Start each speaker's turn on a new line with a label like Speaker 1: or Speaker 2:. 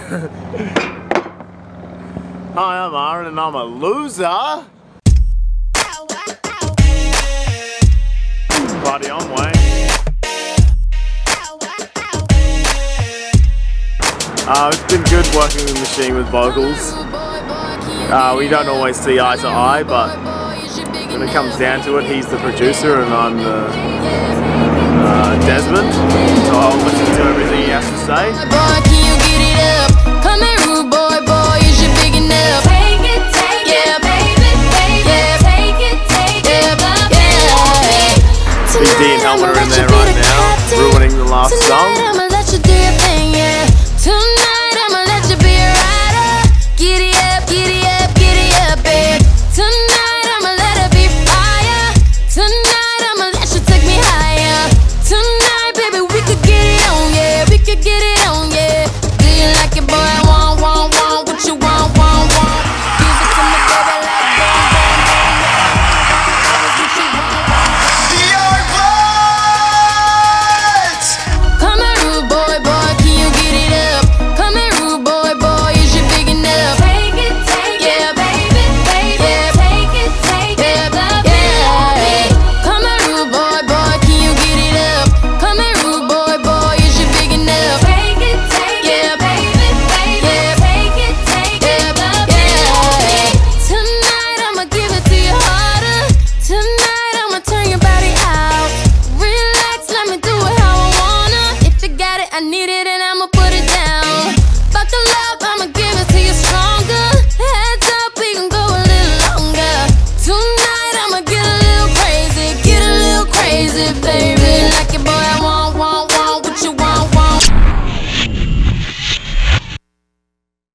Speaker 1: Hi, I'm Aaron and I'm a loser. Buddy, I'm Wayne. It's been good working with Machine with vocals. We don't always see eye to eye, but when it comes down to it, he's the producer and I'm the Desmond. So I'll listen to everything he has to say.